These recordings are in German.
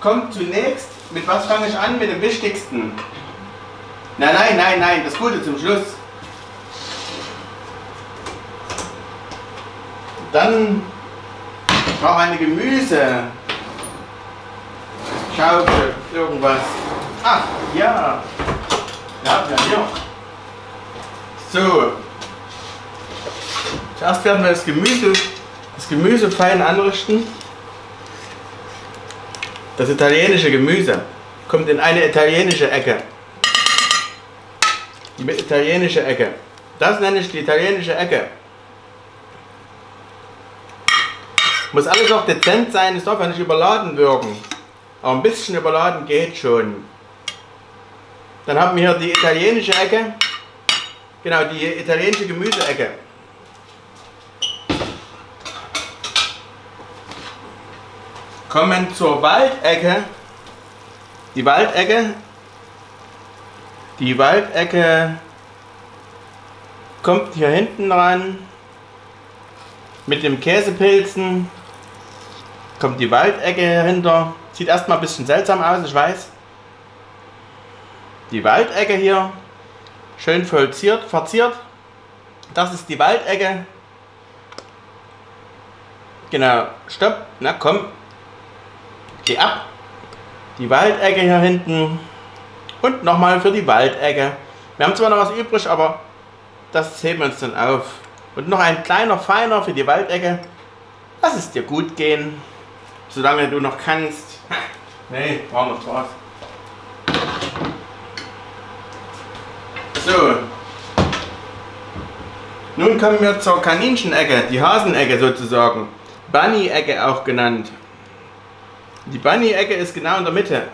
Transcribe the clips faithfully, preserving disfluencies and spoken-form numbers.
kommt zunächst, mit was fange ich an? Mit dem Wichtigsten. Nein, nein, nein, nein, das Gute zum Schluss. Dann brauche ich eine Gemüse. Schaukel, irgendwas. Ach, ja. Ja, ja, hier. So. Zuerst werden wir das Gemüse, das Gemüse fein anrichten. Das italienische Gemüse kommt in eine italienische Ecke. Die italienische Ecke. Das nenne ich die italienische Ecke. Muss alles auch dezent sein, es darf ja nicht überladen wirken. Aber ein bisschen überladen geht schon. Dann haben wir hier die italienische Ecke. Genau, die italienische Gemüseecke. Kommen zur Waldecke. Die Waldecke. Die Waldecke kommt hier hinten ran. Mit dem Käsepilzen kommt die Waldecke hinter. Sieht erstmal ein bisschen seltsam aus, ich weiß. Die Waldecke hier. Schön vollziert, verziert. Das ist die Waldecke. Genau. Stopp. Na komm. Geh ab. Die Waldecke hier hinten. Und nochmal für die Waldecke. Wir haben zwar noch was übrig, aber das heben wir uns dann auf. Und noch ein kleiner Feiner für die Waldecke. Lass es dir gut gehen. Solange du noch kannst. Nee, war noch Spaß. So. Nun kommen wir zur Kaninchenecke, die Hasenecke sozusagen. Bunny-Ecke auch genannt. Die Bunny-Ecke ist genau in der Mitte.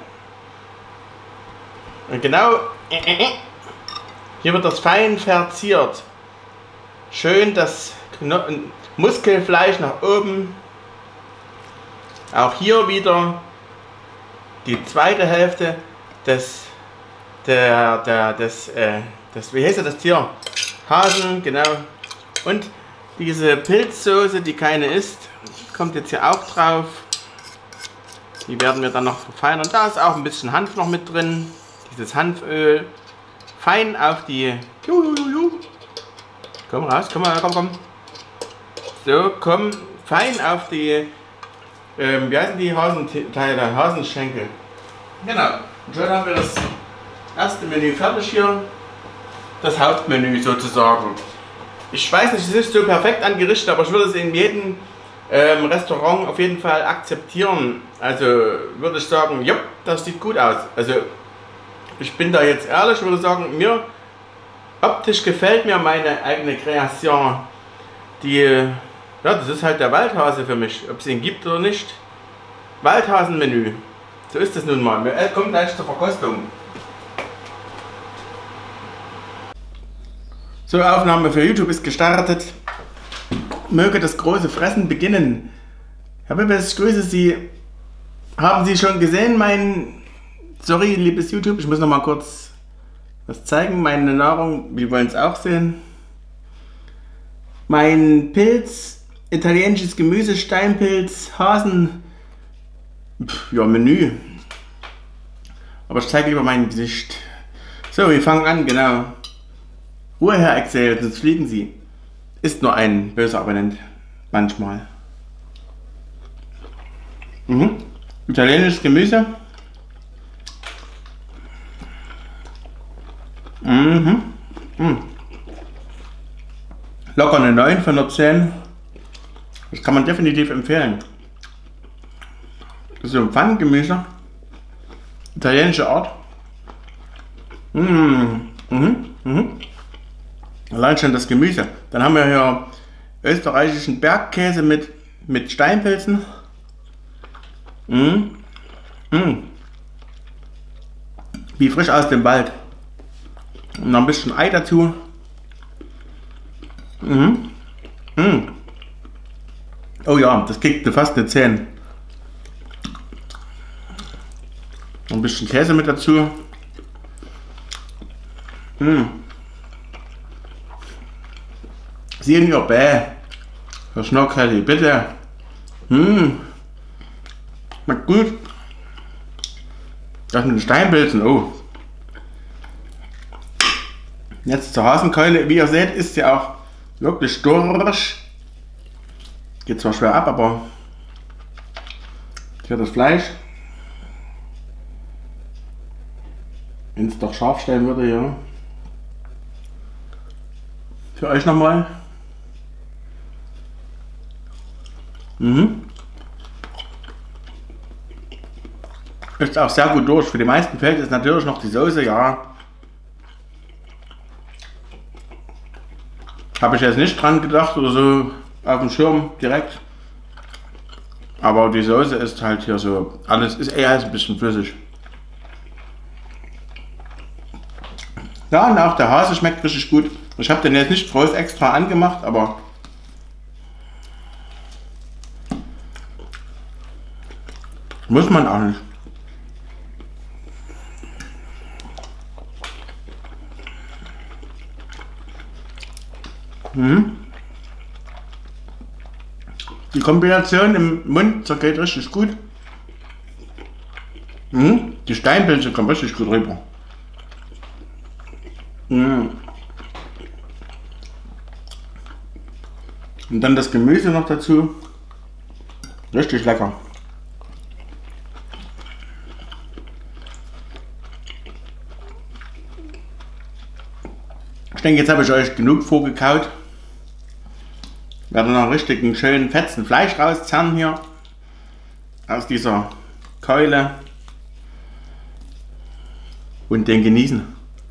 Und genau hier wird das fein verziert. Schön das Muskelfleisch nach oben. Auch hier wieder die zweite Hälfte des, der, der, des, äh, des, wie heißt das Tier? Hasen, genau. Und diese Pilzsoße, die keine ist, kommt jetzt hier auch drauf. Die werden wir dann noch verfeinern. Da ist auch ein bisschen Hanf noch mit drin. Dieses Hanföl. Fein auf die... Komm raus, komm mal, komm, komm. So, komm, fein auf die... Ähm, wie heißen die Hasenteile? Hasenschenkel. Genau. Und schon haben wir das erste Menü fertig hier. Das Hauptmenü sozusagen. Ich weiß nicht, es ist so perfekt angerichtet, aber ich würde es in jedem ähm, Restaurant auf jeden Fall akzeptieren. Also würde ich sagen, ja, das sieht gut aus. Also ich bin da jetzt ehrlich, würde sagen, mir optisch gefällt mir meine eigene Kreation. Die, ja, das ist halt der Waldhase für mich, ob es ihn gibt oder nicht. Waldhasenmenü. So ist es nun mal. Wir kommen gleich zur Verkostung. So, Aufnahme für YouTube ist gestartet. Möge das große Fressen beginnen. Herr Bibbes, ich grüße Sie. Haben Sie schon gesehen, mein... Sorry, liebes YouTube, ich muss noch mal kurz was zeigen. Meine Nahrung, wir wollen es auch sehen. Mein Pilz, italienisches Gemüse, Steinpilz, Hasen... Pff, ja, Menü. Aber ich zeige lieber mein Gesicht. So, wir fangen an, genau. Ruhe, Herr Excel, sonst fliegen Sie. Ist nur ein böser Abonnent. Manchmal. Mhm. Italienisches Gemüse. Mhm. Mhm. Locker eine neun von der zehn. Das kann man definitiv empfehlen. Das ist so ein Pfannengemüse. Italienische Art. Mhm. Mhm. Mhm. Allein schon das Gemüse. Dann haben wir hier österreichischen Bergkäse mit, mit Steinpilzen. Mm. Mm. Wie frisch aus dem Wald. Und noch ein bisschen Ei dazu. Mm. Mm. Oh ja, das kriegt fast eine zehn. Ein bisschen Käse mit dazu. Mm. Senior Bäh. Herr Schnockhelli, bitte. Hm. Schmeckt gut. Das mit den Steinpilzen, oh. Jetzt zur Hasenkeule. Wie ihr seht, ist sie auch wirklich durch. Geht zwar schwer ab, aber hier das Fleisch. Wenn es doch scharf stellen würde, ja. Für euch nochmal. Mhm. Ist auch sehr gut durch. Für die meisten fehlt es natürlich noch die Soße, ja. Habe ich jetzt nicht dran gedacht oder so auf dem Schirm direkt. Aber die Soße ist halt hier so, alles ist eher ein bisschen flüssig. Ja, und auch der Hase schmeckt richtig gut. Ich habe den jetzt nicht groß extra angemacht, aber muss man auch nicht. Mhm. Die Kombination im Mund zergeht richtig gut. Mhm. Die Steinpilze kommen richtig gut rüber. Mhm. Und dann das Gemüse noch dazu. Richtig lecker. Ich denke, jetzt habe ich euch genug vorgekaut. Werde noch richtig einen schönen fetzen Fleisch rauszerren hier aus dieser Keule und den genießen.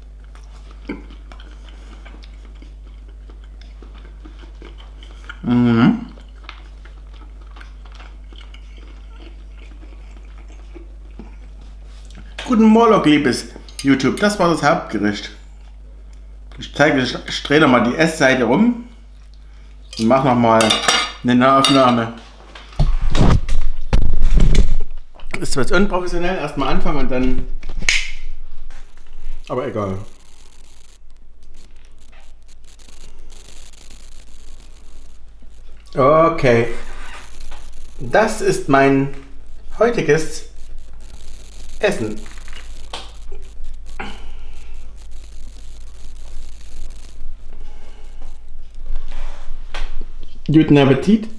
Mhm. Guten Morgen, liebes YouTube, das war das Hauptgericht. Ich zeige, ich drehe noch mal die Essseite rum und mache noch mal eine Nahaufnahme. Ist was unprofessionell, erstmal anfangen und dann, aber egal. Okay, das ist mein heutiges Essen. Guten Appetit!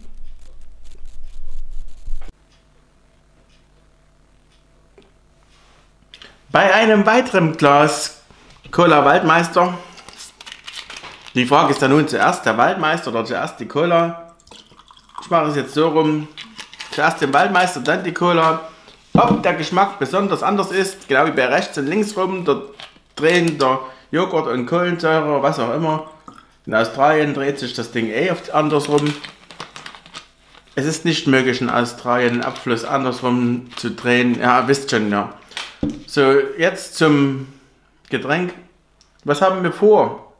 Bei einem weiteren Glas Cola Waldmeister. Die Frage ist dann nun zuerst der Waldmeister oder zuerst die Cola. Ich mache es jetzt so rum. Zuerst den Waldmeister, dann die Cola. Ob der Geschmack besonders anders ist, genau wie bei rechts und links rum, der drehen der Joghurt und Kohlensäure, was auch immer. In Australien dreht sich das Ding eh oft andersrum. Es ist nicht möglich in Australien einen Abfluss andersrum zu drehen. Ja, wisst schon, ja. So, jetzt zum Getränk. Was haben wir vor?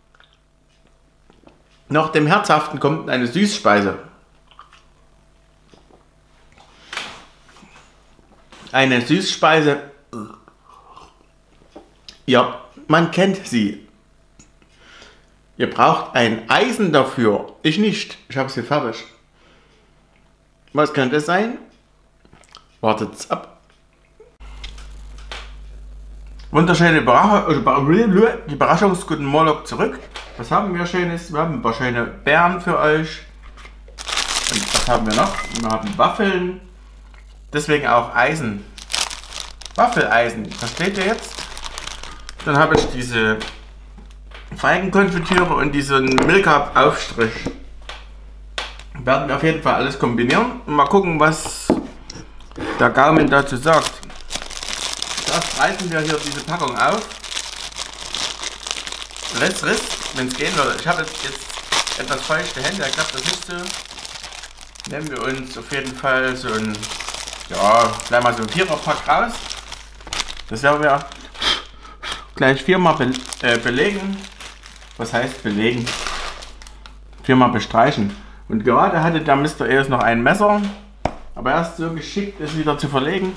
Nach dem Herzhaften kommt eine Süßspeise. Eine Süßspeise. Ja, man kennt sie. Ihr braucht ein Eisen dafür. Ich nicht. Ich habe sie fertig. Was könnte es sein? Wartet's ab. Wunderschöne Überraschungsguten Morgen zurück. Was haben wir Schönes? Wir haben ein paar schöne Beeren für euch. Und was haben wir noch? Wir haben Waffeln. Deswegen auch Eisen. Waffeleisen. Versteht ihr jetzt? Dann habe ich diese Feigenkonfitüre und diesen Milka-Aufstrich. Werden wir auf jeden Fall alles kombinieren und mal gucken, was der Gaumen dazu sagt. Zuerst reißen wir hier diese Packung auf. Riss, riss, wenn es gehen würde. Ich habe jetzt, jetzt etwas feuchte Hände, ich glaube das nicht so. Nehmen wir uns auf jeden Fall so ein, ja, gleich mal so ein Viererpack raus. Das werden wir gleich viermal be äh, belegen. Was heißt belegen? Viermal bestreichen. Und gerade hatte der Mister E S noch ein Messer, aber er ist so geschickt, es wieder zu verlegen.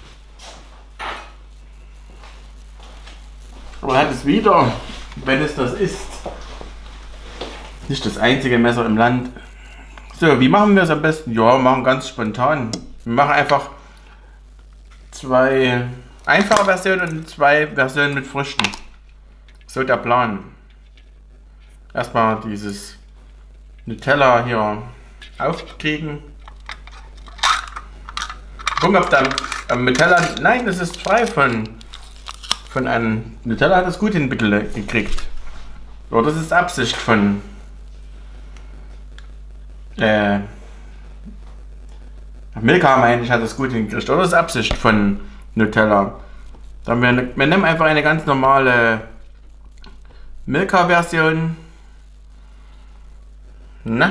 Aber er hat es wieder, wenn es das ist. Nicht das einzige Messer im Land. So, wie machen wir es am besten? Ja, wir machen ganz spontan. Wir machen einfach zwei einfache Version und zwei Versionen mit Früchten. So der Plan. Erstmal dieses Nutella hier aufkriegen. Gucken, ob da am Nutella. Nein, das ist frei von, von einem. Nutella hat das gut hingekriegt. Oder das ist Absicht von. Äh, Milka, meine ich, hat das gut hingekriegt. Oder das ist Absicht von Nutella. Dann wir, wir nehmen einfach eine ganz normale Milka-Version. Na?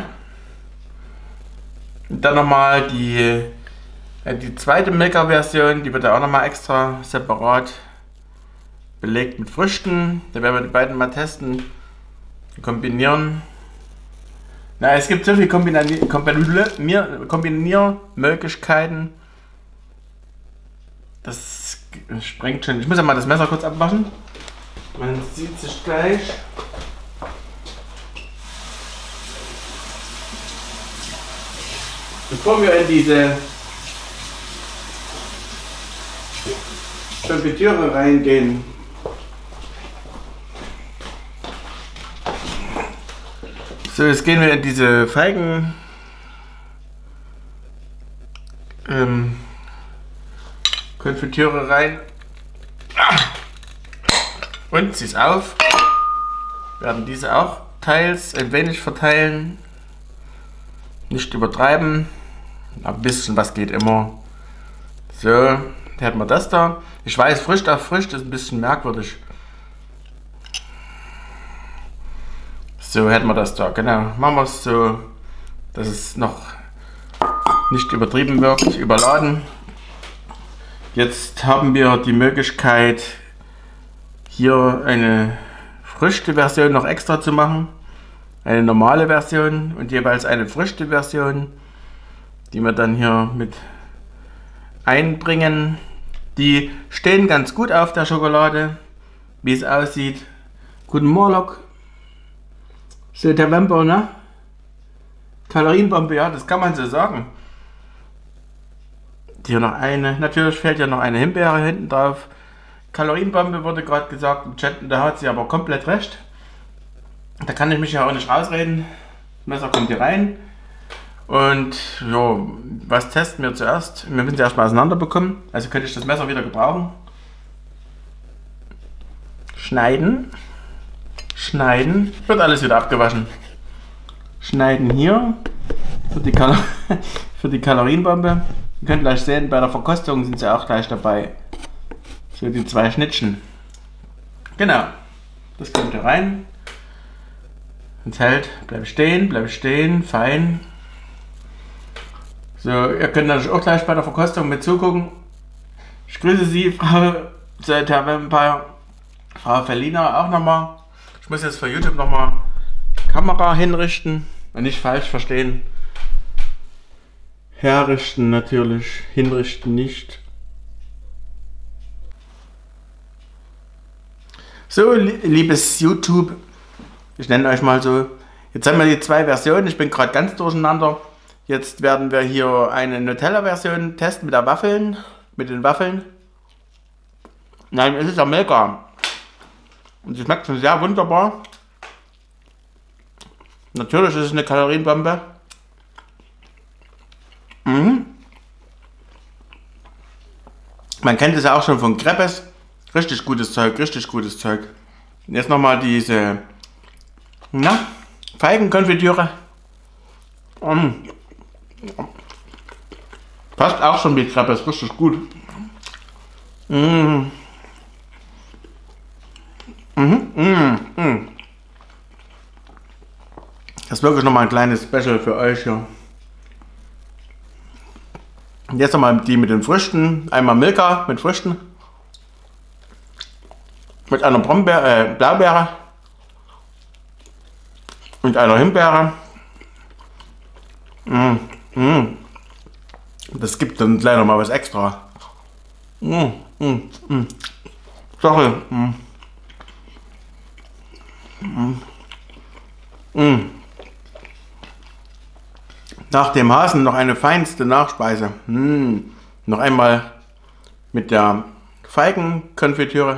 Und dann nochmal die, äh, die zweite Milka-Version, die wird ja auch nochmal extra separat belegt mit Früchten. Da werden wir die beiden mal testen, kombinieren. Na, es gibt so viele Kombinier Kombinier Kombiniermöglichkeiten. Das sprengt schon. Ich muss ja mal das Messer kurz abwaschen. Man sieht sich gleich. Bevor wir in diese Konfitüre reingehen, so, jetzt gehen wir in diese Feigen ähm, Konfitüre rein und sie ist auf. Wir werden diese auch teils ein wenig verteilen, nicht übertreiben, ein bisschen was geht immer. So, hätten wir das da. Ich weiß, frisch auf frisch ist ein bisschen merkwürdig. So hätten wir das da, genau. Machen wir es so, dass es noch nicht übertrieben wirkt, überladen. Jetzt haben wir die Möglichkeit, hier eine Früchte-Version noch extra zu machen. Eine normale Version und jeweils eine Früchte-Version, die wir dann hier mit einbringen. Die stehen ganz gut auf der Schokolade, wie es aussieht. Guten Morgen. So der Wemper, ne? Kalorienbombe, ja, das kann man so sagen. Hier noch eine, natürlich fällt ja noch eine Himbeere hinten drauf. Kalorienbombe wurde gerade gesagt im Chat, da hat sie aber komplett recht. Da kann ich mich ja auch nicht rausreden. Das Messer kommt hier rein. Und ja, was testen wir zuerst? Wir müssen sie erstmal auseinander bekommen. Also könnte ich das Messer wieder gebrauchen. Schneiden. Schneiden. Wird alles wieder abgewaschen. Schneiden hier. Für die, Kal für die Kalorienbombe. Ihr könnt gleich sehen, bei der Verkostung sind sie auch gleich dabei. So die zwei Schnittchen. Genau. Das kommt hier rein. Enthält. Bleib stehen, bleib stehen. Fein. So, ihr könnt natürlich auch gleich bei der Verkostung mit zugucken. Ich grüße Sie, Frau der Vampire, Frau Felina auch nochmal. Ich muss jetzt für YouTube nochmal Kamera hinrichten und nicht falsch verstehen. Herrichten natürlich, hinrichten nicht. So, liebes YouTube, ich nenne euch mal so. Jetzt haben wir die zwei Versionen, ich bin gerade ganz durcheinander. Jetzt werden wir hier eine Nutella-Version testen mit der Waffeln, mit den Waffeln. Nein, es ist ja Milka. Und sie schmeckt schon sehr wunderbar. Natürlich ist es eine Kalorienbombe. Mhm. Man kennt es ja auch schon von Crepes. Richtig gutes Zeug, richtig gutes Zeug. Und jetzt nochmal diese na, Feigenkonfitüre. Mhm. Passt auch schon wie Crepes, richtig gut. Mhm. Mhm. Mhm. Mhm. Das ist wirklich nochmal ein kleines Special für euch hier. Und jetzt nochmal die mit den Früchten. Einmal Milka mit Früchten. Mit einer Brombeere, äh, Blaubeere. Und einer Himbeere. Mm, mm. Das gibt dann gleich noch mal was extra. Mm, mm, mm. Sorry. Mm. Mm. Mm. Nach dem Hasen noch eine feinste Nachspeise. Mm. Noch einmal mit der Feigenkonfitüre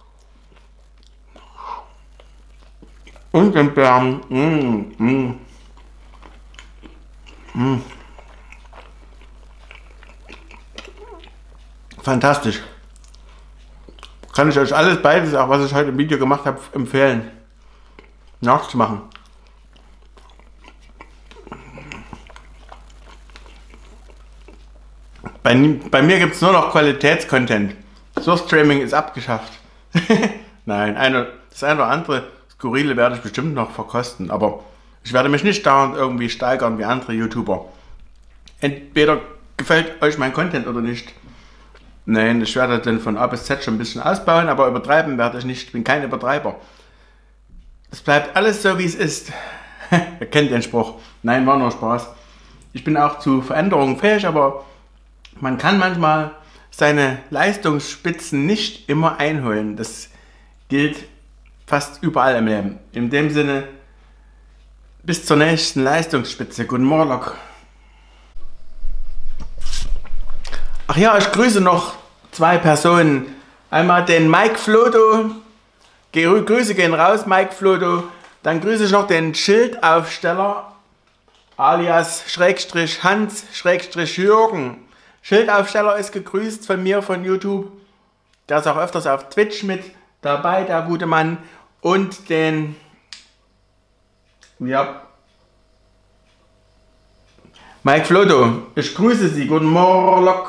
und den Beeren. Mm, mm. Mm. Fantastisch. Kann ich euch alles beides, auch was ich heute im Video gemacht habe, empfehlen, nachzumachen. Bei, bei mir gibt es nur noch Qualitätscontent. Source-Streaming ist abgeschafft. Nein, eine, das eine oder andere Skurrile werde ich bestimmt noch verkosten, aber ich werde mich nicht dauernd irgendwie steigern wie andere YouTuber. Entweder gefällt euch mein Content oder nicht. Nein, ich werde den von A bis Z schon ein bisschen ausbauen, aber übertreiben werde ich nicht. Ich bin kein Übertreiber. Es bleibt alles so, wie es ist. Ihr kennt den Spruch. Nein, war nur Spaß. Ich bin auch zu Veränderungen fähig, aber man kann manchmal seine Leistungsspitzen nicht immer einholen. Das gilt fast überall im Leben. In dem Sinne, bis zur nächsten Leistungsspitze. Guten Morgen. Ach ja, ich grüße noch zwei Personen. Einmal den Mike Flodo. Grüße gehen raus, Mike Flodo. Dann grüße ich noch den Schildaufsteller alias Schrägstrich Hans Schrägstrich Jürgen. Schildaufsteller ist gegrüßt von mir von YouTube. Der ist auch öfters auf Twitch mit dabei, der gute Mann. Und den, ja, Mike Flodo. Ich grüße Sie. Guten Morgen.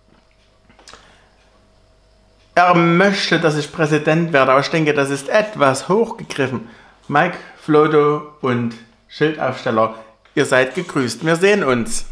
Er möchte, dass ich Präsident werde, aber ich denke, das ist etwas hochgegriffen. Mike Flodo und Schildaufsteller, ihr seid gegrüßt. Wir sehen uns.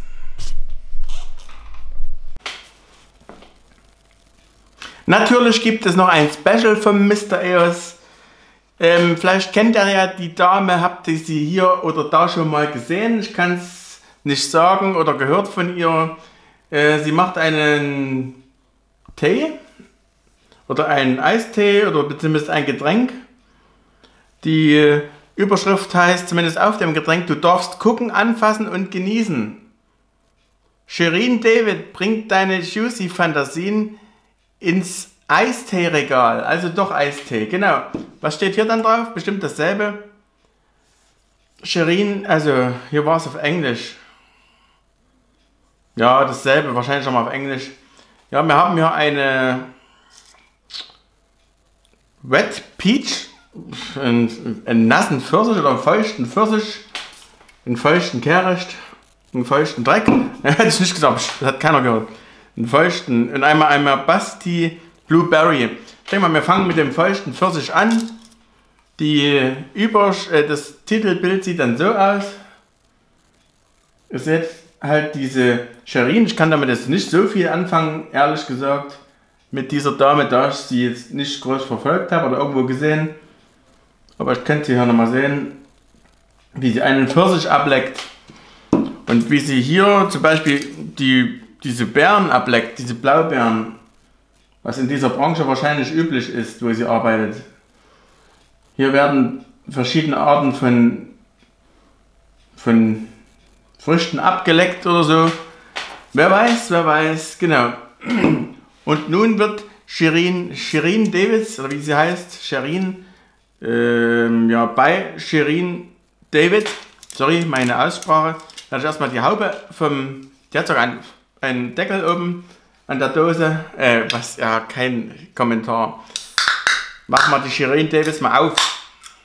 Natürlich gibt es noch ein Special von Mister E O S. Ähm, vielleicht kennt ihr ja die Dame, habt ihr sie hier oder da schon mal gesehen. Ich kann es nicht sagen oder gehört von ihr. Äh, sie macht einen Tee oder einen Eistee oder beziehungsweise ein Getränk. Die äh, Überschrift heißt zumindest auf dem Getränk: Du darfst gucken, anfassen und genießen. Shirin David bringt deine juicy Fantasien ins Eistee-Regal. Also doch Eistee, genau. Was steht hier dann drauf? Bestimmt dasselbe. Shirin, also hier war es auf Englisch. Ja, dasselbe, wahrscheinlich schon mal auf Englisch. Ja, wir haben hier eine Wet Peach, einen, einen nassen Pfirsich oder einen feuchten Pfirsich, einen feuchten Kehricht, einen feuchten Dreck. Hätte ich nicht gesagt, das hat keiner gehört. Einen feuchten, und einmal einmal Basti Blueberry. Ich denke mal, wir fangen mit dem feuchten Pfirsich an. Die Über, äh, das Titelbild sieht dann so aus. Ihr seht halt diese Shirin. Ich kann damit jetzt nicht so viel anfangen, ehrlich gesagt, mit dieser Dame, da ich sie jetzt nicht groß verfolgt habe oder irgendwo gesehen. Aber ich könnte sie hier nochmal sehen, wie sie einen Pfirsich ableckt. Und wie sie hier zum Beispiel die, diese Beeren ableckt, diese Blaubeeren, was in dieser Branche wahrscheinlich üblich ist, wo sie arbeitet. Hier werden verschiedene Arten von, von Früchten abgeleckt oder so. Wer weiß, wer weiß, genau. Und nun wird Shirin, Shirin David, oder wie sie heißt, Shirin, ähm, ja, bei Shirin David, sorry, meine Aussprache, da ich erstmal die Haube vom, die hat sogar einen, einen Deckel oben an der Dose, äh, was, ja, kein Kommentar. Machen wir die Shirin David mal auf.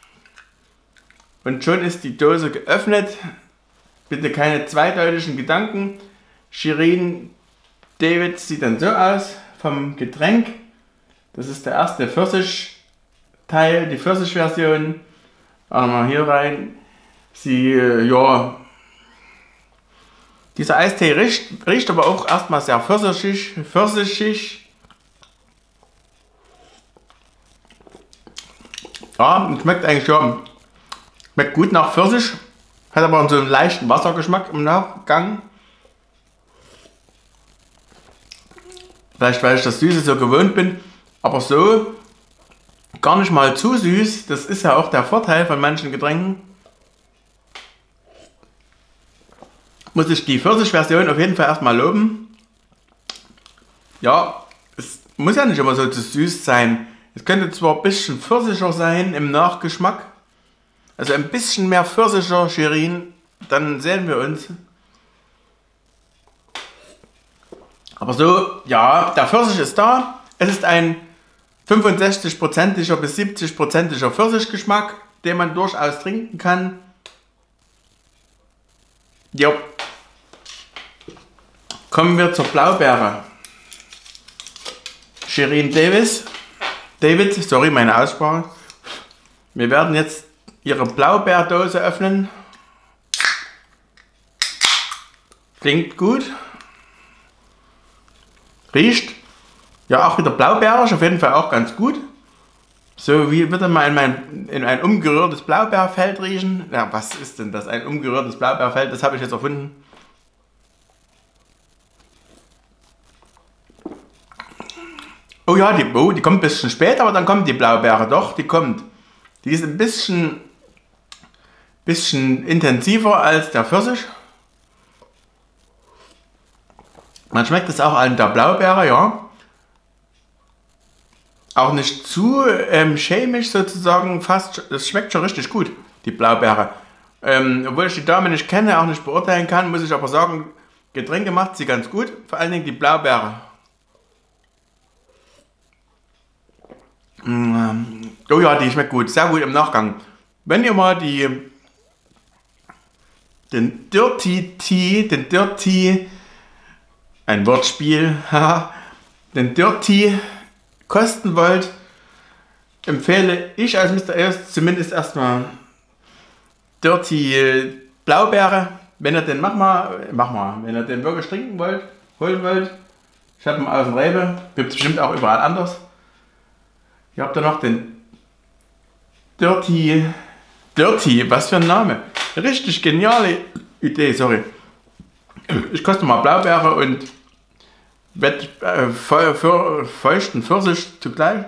Und schon ist die Dose geöffnet. Bitte keine zweideutigen Gedanken. Shirin David sieht dann so aus vom Getränk. Das ist der erste Pfirsich-Teil, die Pfirsich-Version. Mal hier rein. Sie, ja, dieser Eistee riecht, riecht aber auch erstmal sehr pfirsichig. Pfirsichig. Ja, und schmeckt eigentlich, ja, schmeckt gut nach Pfirsich. Hat aber so einen leichten Wassergeschmack im Nachgang. Vielleicht weil ich das Süße so gewöhnt bin, aber so gar nicht mal zu süß. Das ist ja auch der Vorteil von manchen Getränken. Muss ich die Pfirsich-Version auf jeden Fall erstmal loben. Ja, es muss ja nicht immer so zu süß sein. Es könnte zwar ein bisschen pfirsicher sein im Nachgeschmack. Also ein bisschen mehr pfirsicher, Shirin, dann sehen wir uns. Aber so, ja, der Pfirsich ist da. Es ist ein fünfundsechzig-prozentiger bis siebzig-prozentiger Pfirsichgeschmack, den man durchaus trinken kann. Ja. Kommen wir zur Blaubeere. Shirin Davis, David, sorry meine Aussprache. Wir werden jetzt ihre Blaubeerdose öffnen. Klingt gut. Riecht ja auch wieder blaubeerisch, auf jeden Fall auch ganz gut. So wie würde man in, mein, in ein umgerührtes Blaubeerfeld riechen. Ja, was ist denn das? Ein umgerührtes Blaubeerfeld, das habe ich jetzt erfunden. Oh ja, die, oh, die kommt ein bisschen später, aber dann kommt die Blaubeere doch, die kommt. Die ist ein bisschen, bisschen intensiver als der Pfirsich. Man schmeckt es auch an der Blaubeere, ja. Auch nicht zu ähm, chemisch sozusagen, fast, es schmeckt schon richtig gut, die Blaubeere. Ähm, obwohl ich die Dame nicht kenne, auch nicht beurteilen kann, muss ich aber sagen, Getränke macht sie ganz gut, vor allen Dingen die Blaubeere. Mm, oh ja, die schmeckt gut, sehr gut im Nachgang. Wenn ihr mal die, den Dirty Tea, den Dirty, ein Wortspiel, den Dirty kosten wollt, empfehle ich als Mister Eos zumindest erstmal Dirty Blaubeere. Wenn ihr den, mach mal, mach mal, wenn ihr den wirklich trinken wollt, holen wollt, ich habe ihn aus dem Rewe, gibt es bestimmt auch überall anders. Ihr habt da noch den Dirty, Dirty, was für ein Name, richtig geniale Idee, sorry. Ich koste mal Blaubeere und Wett, äh, fe fe feuchten Pfirsich zugleich.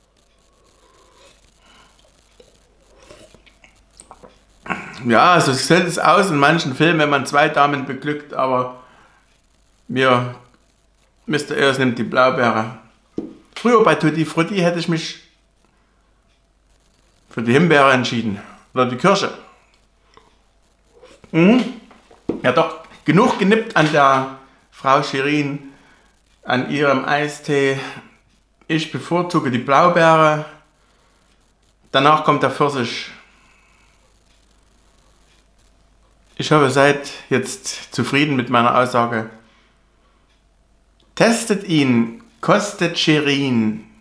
Ja, so sieht es aus in manchen Filmen, wenn man zwei Damen beglückt, aber mir, Mister Eos nimmt die Blaubeere. Früher bei Tutti Frutti hätte ich mich für die Himbeere entschieden. Oder die Kirsche. Mhm. Ja doch, genug genippt an der Frau Shirin, an ihrem Eistee. Ich bevorzuge die Blaubeere. Danach kommt der Pfirsich. Ich hoffe, ihr seid jetzt zufrieden mit meiner Aussage. Testet ihn, kostet Shirin.